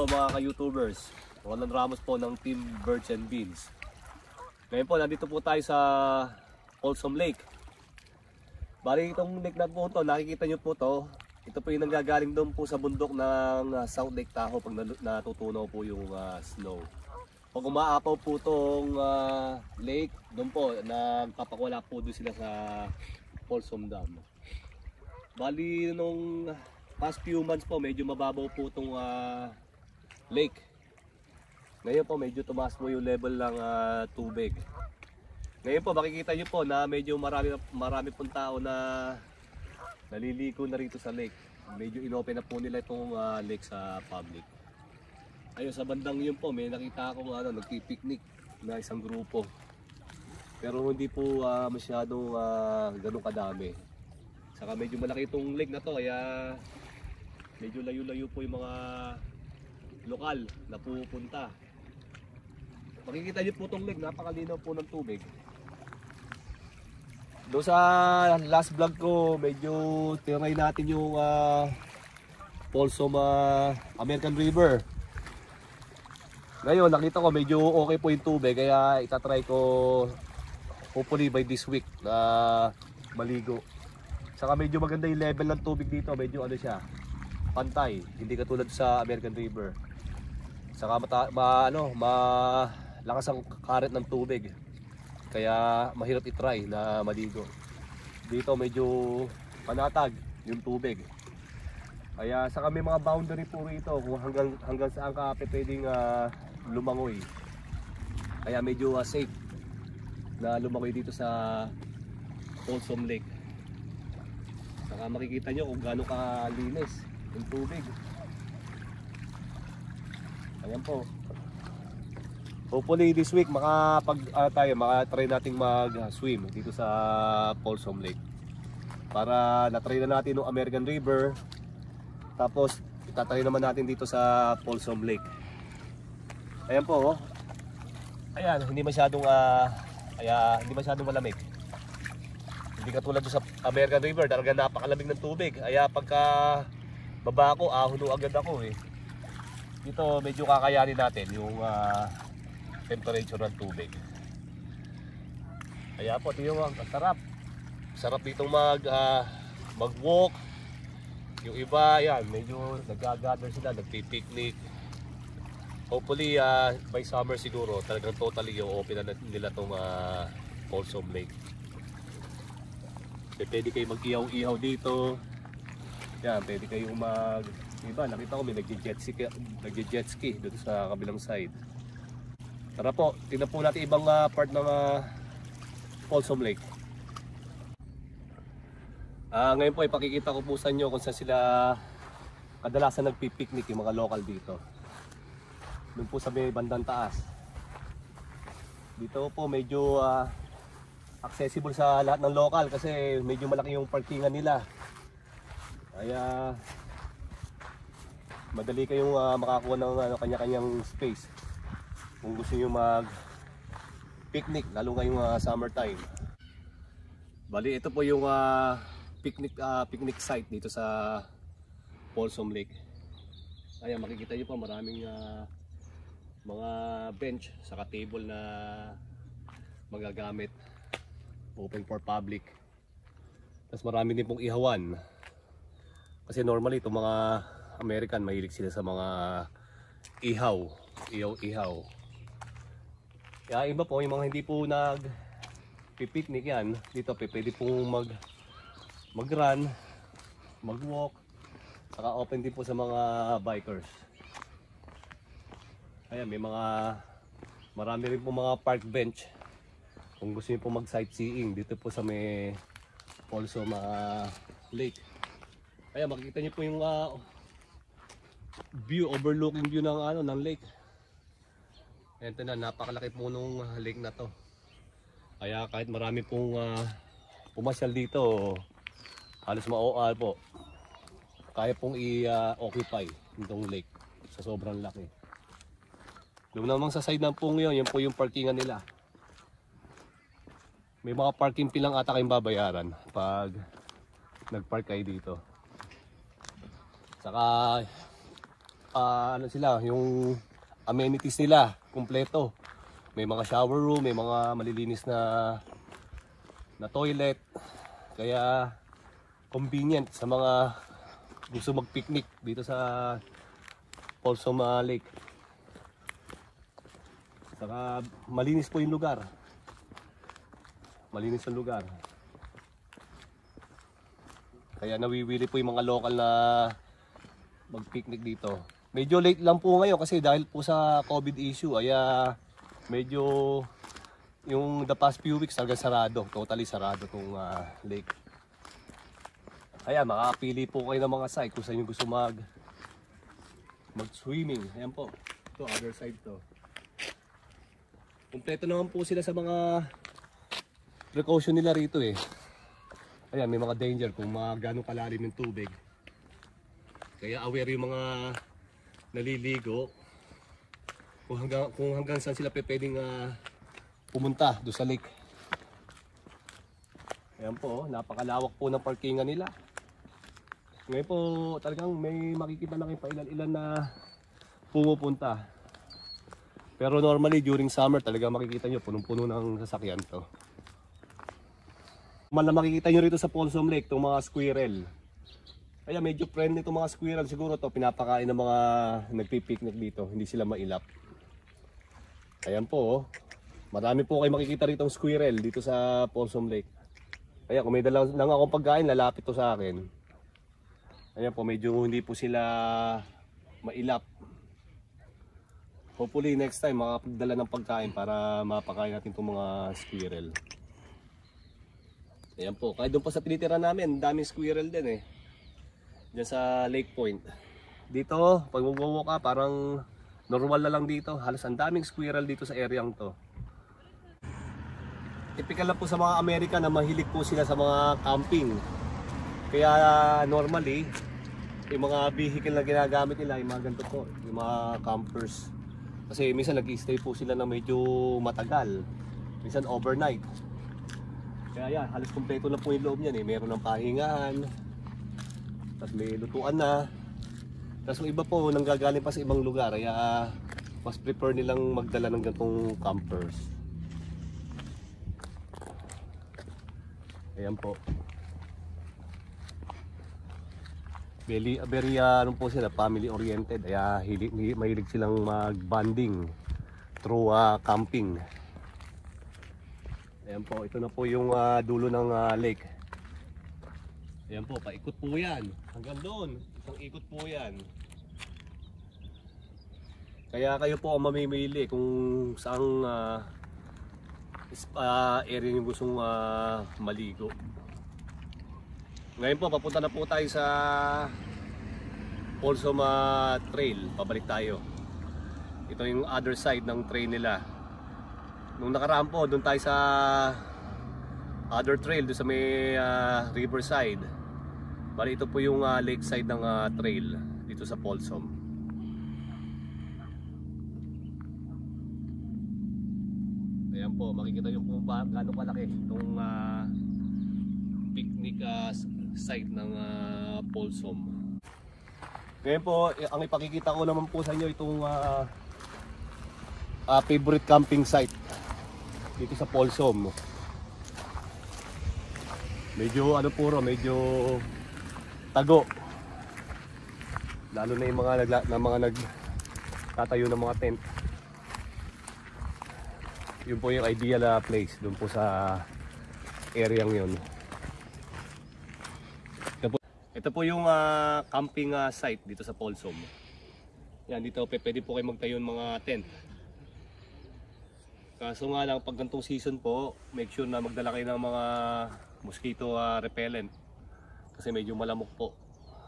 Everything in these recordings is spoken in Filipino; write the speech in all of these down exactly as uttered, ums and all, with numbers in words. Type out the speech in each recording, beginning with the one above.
araw mga ka-YouTubers. Roland Ramos po ng Team Birds and Beans. Ngayon po, nandito po tayo sa Folsom Lake. Bali itong lake na po ito, nakikita nyo po ito. Ito po yung nanggagaling doon po sa bundok ng South Lake Tahoe pag natutunaw po yung uh, snow. Pag umaapaw po itong uh, lake, doon po, nagpapakwala po doon sila sa Folsom Dam. Bali nung past few months po, medyo mababaw po itong uh, lake. Ngayon po, medyo tumaas po yung level ng uh, tubig. Ngayon po, makikita nyo po na medyo marami, marami pong tao na naliligo na rito sa lake. Medyo inopen na po nila itong uh, lake sa public. Ayun, sa bandang yun po, may nakita akong ano, nagpipiknik na isang grupo. Pero hindi po uh, masyadong uh, ganun kadami. Saka medyo malaki itong lake na to, kaya medyo layo-layo po yung mga lokal na pupunta. Makikita niyo po itong lake, napakalinaw po ng tubig. Doon sa last vlog ko, medyo tinry natin yung uh, Folsom uh, American River. Ngayon nakita ko medyo okay po yung tubig, kaya itatry ko hopefully by this week na uh, maligo. Saka medyo maganda yung level ng tubig dito, medyo ano siya, pantay, hindi katulad sa American River. Saka mata, ma, ano, malakas ang current ng tubig, kaya mahirap i-try na maligo. Dito medyo panatag yung tubig. Kaya saka may mga boundary po rito kung hanggang, hanggang saan ka pwedeng uh, lumangoy. Kaya medyo uh, safe na lumangoy dito sa Folsom Lake. Saka makikita nyo kung gaano kalinis yung tubig. Ayan po. Hopefully this week makapag uh, tayo, makatry nating mag-swim dito sa Folsom Lake. Para na-try na natin yung American River. Tapos itatry naman natin dito sa Folsom Lake. Ayan po. Oh. Ayan, hindi masyadong uh, kaya hindi masyadong malamig. Hindi katulad sa American River, talaga napakalamig ng tubig. Kaya pagka baba ko, ahuno agad ako eh. Dito medyo kakayanin natin yung uh, temperature ng tubig. Kaya po, tingnan mo, ang sarap. Sarap dito mag, uh, mag-walk. Yung iba, yan, medyo nag-gather sila, nagpipiknik. Hopefully, uh, by summer siguro, talagang totally yung open na nila itong uh, Folsom Lake. Pwede kayo mag-ihaw-ihaw dito. Yan, pwede kayong mag... Iba, nakita ko may nag-jet ski, nag-jet ski dito sa kabilang side. Tara po, tingnan po natin ibang uh, part ng uh, Folsom Lake. Uh, ngayon po, ipakikita ko po sa inyo kung saan sila kadalasan nagpipiknik yung mga local dito. Doon po sa may bandang taas. Dito po medyo... Uh, accessible sa lahat ng local kasi medyo malaki yung parkingan nila. Kaya madali kayong uh, makakuha ng ano, kanya-kanyang space kung gusto niyo mag picnic, lalo ngayong uh, summer time. Bali, ito po yung uh, picnic uh, picnic site dito sa Folsom Lake. Ayan, makikita niyo po maraming uh, mga bench saka table na magagamit. Open for public. Tapos marami din pong ihawan. Kasi normally itong mga American mahilig sila sa mga ihaw. Ihaw-ihaw. Kaya iba po, yung mga hindi po nag pipiknik yan, dito pwede pong mag mag-run, mag-walk. Saka open din po sa mga bikers. Kaya may mga marami rin po mga park bench. Kung gusto niyo po mag-sightseeing dito po sa may Folsom uh, Lake. Kaya makikita niyo po yung uh, view, overlooking view ng ano ng lake. Ito na, napakalaki po nung lake na to. Kaya kahit marami pong uh, pumasyal dito, halos ma-O R po. Kaya pong i-occupy uh, itong lake sa sobrang laki. Doon naman sa side ng pong yun, yun po yung parkingan nila. May mga parking fee lang ata kayong babayaran pag nag-park kayo dito. Saka uh, ano sila, yung amenities nila, kumpleto. May mga shower room, may mga malilinis na na toilet. Kaya convenient sa mga gusto mag-picnic dito sa Folsom uh, Lake. Saka malinis po yung lugar. Malinis yung lugar. Kaya nawiwili po yung mga local na mag-picnic dito. Medyo late lang po ngayon kasi dahil po sa COVID issue, ay uh, medyo yung the past few weeks talaga sarado, totally sarado tong uh, lake. Kaya makakapili po kayo ng mga site kung saan yung gusto mag mag-swimming. Ayan po. Ito, other side to. Kompleto naman po sila sa mga precaution nila rito eh. Ayan, may mga danger kung mga gano'ng kalalim yung tubig. Kaya aware yung mga naliligo kung hanggang, kung hanggang saan sila pwedeng uh, pumunta doon sa lake. Ayan po, napakalawak po ng parkingan nila. Ngayon po talagang may makikita na kayo pa ilan-ilan na pumupunta. Pero normally during summer talaga makikita nyo punong-puno ng sasakyan to. Man na makikita nyo rito sa Folsom Lake itong mga squirrel. Kaya medyo friendly itong mga squirrel, siguro to pinapakain ng mga nagpipiknik dito, hindi sila mailap. Ayan po, oh. Marami po kayo makikita rito ng squirrel dito sa Folsom Lake. Kaya kung may dalang lang akong pagkain, lalapit to sa akin. Ayan po, medyo hindi po sila mailap. Hopefully next time makapagdala ng pagkain para mapakain natin itong mga squirrel. Ayan po, kahit doon pa sa tinitira namin, daming squirrel din eh. Diyan sa Lake Point. Dito, pag magwawo ka, parang normal na lang dito. Halos ang daming squirrel dito sa area to. Typical na po sa mga Amerika na mahilig po sila sa mga camping. Kaya normally, yung mga vehicle na ginagamit nila, yung mga ganito po, yung mga campers. Kasi minsan nag-i-stay po sila na medyo matagal. Minsan overnight. Kaya yan, halos kumpleto na po yung loob niyan eh. Meron ng pahingahan. Tapos may lutuan na. Tapos yung iba po nanggagaling pa sa ibang lugar. Kaya mas prefer nilang magdala ng ganitong campers. Ayan po. Very, very uh, ano po sila, family oriented. Kaya hilig, mahilig silang mag-bonding through uh, camping. Ayan po, ito na po yung uh, dulo ng uh, lake. Ayan po, paikot po yan. Hanggang doon, isang ikot po yan. Kaya kayo po ang mamimili kung saang uh, uh, area yung gustong uh, maligo. Ngayon po, papunta na po tayo sa Folsom uh, Trail. Pabalik tayo. Ito yung other side ng trail nila. Nung nakaraan po, doon tayo sa other trail, doon sa may uh, riverside. Bali ito po yung uh, lakeside ng uh, trail dito sa Folsom. Ayan po, makikita nyo kung gaano kalaki itong uh, picnic uh, site ng uh, Folsom. Ngayon po, ang ipakikita ko naman po sa inyo itong uh, uh, favorite camping site dito sa Folsom. Medyo ano puro, medyo tago. Lalo na yung mga nagla, na mga nagtatayo ng mga tent. Yun po yung ideal uh, place doon po sa area yun. Ito po yung uh, camping uh, site dito sa Folsom. Yan, dito pwede po kayo magtayo ng mga tent. Kaso nga lang, pag ganitong season po, make sure na magdala kayo ng mga mosquito uh, repellent. Kasi medyo malamok po.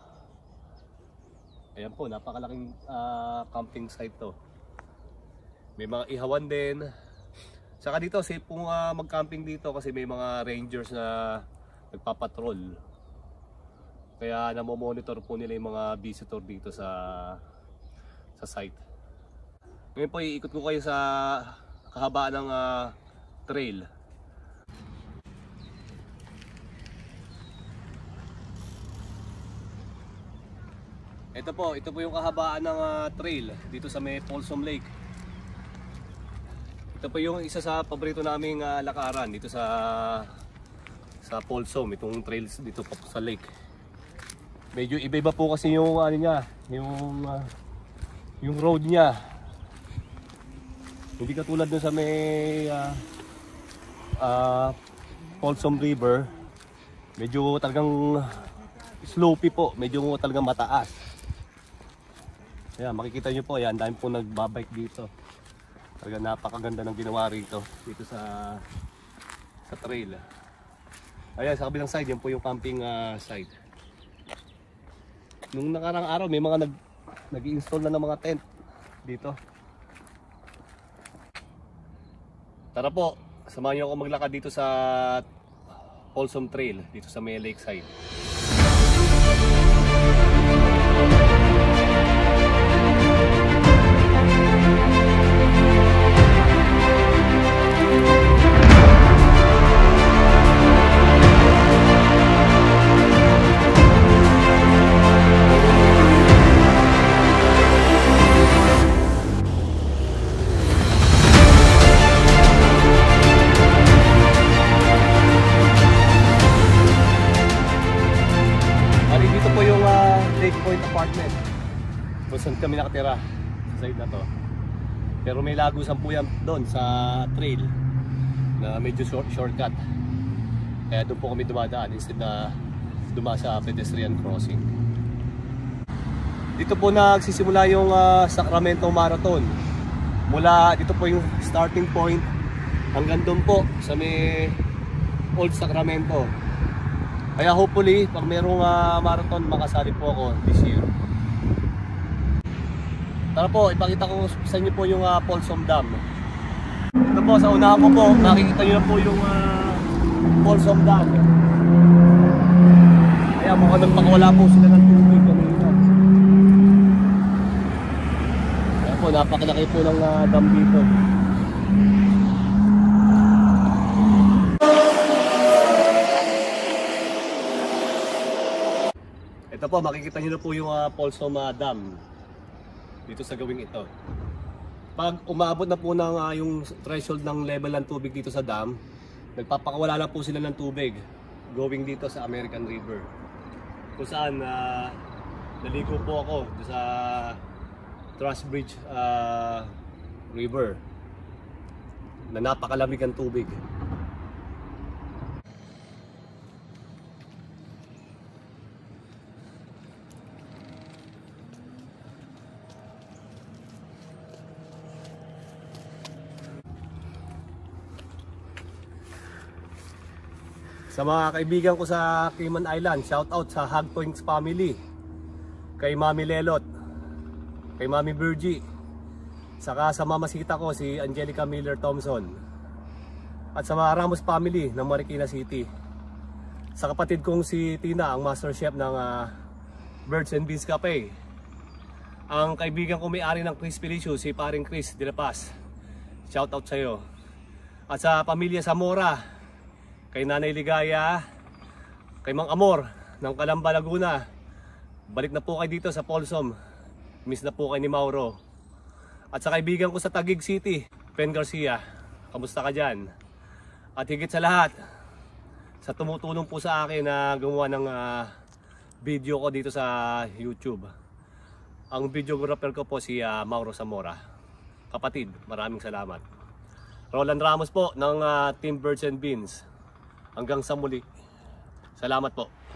Ayan po, napakalaking uh, camping site to. May mga ihawan din. Saka dito, safe po uh, mag-camping dito kasi may mga rangers na nagpapatrol. Kaya namomonitor po nila yung mga visitor dito sa sa site. Ngayon po iikot ko kayo sa kahabaan ng uh, trail. Ito po, ito po yung kahabaan ng uh, trail dito sa may Folsom Lake. Ito po yung isa sa paborito naming uh, lakaran dito sa sa Folsom, itong trails dito po sa lake. Medyo iba-iba po kasi yung ano niya, yung uh, yung road niya. Hindi katulad dun sa may uh, uh, Folsom River. Medyo talagang slopey po, medyo talagang mataas. Ayan, makikita nyo po, ayan, dahil po nagbabike dito. Talaga napakaganda ng ginawa rito, dito sa sa trail. Ayan, sa kabilang side, yan po yung camping uh, side. Nung nakarang araw, may mga nag, nag-i-install na ng mga tent dito. Tara po, samahan nyo ako maglakad dito sa Folsom Trail, dito sa may lakeside. Apartment kung saan kami nakatira sa side na to, pero may lagusan po yan doon sa trail na medyo short, shortcut, kaya doon po kami dumadaan instead na dumaan sa pedestrian crossing. Dito po nagsisimula yung uh, Sacramento Marathon. Mula dito po yung starting point hanggang doon po sa may Old Sacramento. Kaya hopefully, pag merong uh, marathon, makasali po ako this year. Tara po, ipakita ko sa inyo po yung uh, Folsom Dam. Ito po, sa unahan ko po, makikita nyo na po yung uh, Folsom Dam. Kaya mukhang nagpakawala po sila ng tubig kanina. Kaya po, napakalaki po ng uh, dam dito. Ito po, makikita nyo na po yung uh, Folsom uh, Dam dito sa gawing ito. Pag umabot na po ng uh, yung threshold ng level ng tubig dito sa dam, nagpapakawala na po sila ng tubig going dito sa American River, kung saan uh, naligo po ako sa Truss Bridge uh, River na napakalamig ang tubig. Sa mga kaibigan ko sa Cayman Island, shout out sa Hug Points family, kay Mami Lelot, kay Mami Virgie, saka sa mamasita ko si Angelica Miller Thompson, at sa mga Ramos family ng Marikina City, sa kapatid kong si Tina, ang master chef ng uh, Birds and Beans Cafe, ang kaibigan ko may-ari ng Chris Felicio, si paring Chris de la Paz, shout out sa iyo, at sa pamilya Zamora, kay Nanay Ligaya, kay Mang Amor ng Calamba, Laguna. Balik na po kayo dito sa Folsom. Miss na po kayo ni Mauro. At sa kaibigan ko sa Taguig City, Pen Garcia, kamusta ka dyan? At higit sa lahat, sa tumutulong po sa akin na gumawa ng uh, video ko dito sa YouTube. Ang videographer ko po si uh, Mauro Zamora. Kapatid, maraming salamat. Roland Ramos po ng uh, Team Birds and Beans. Hanggang sa muli. Salamat po.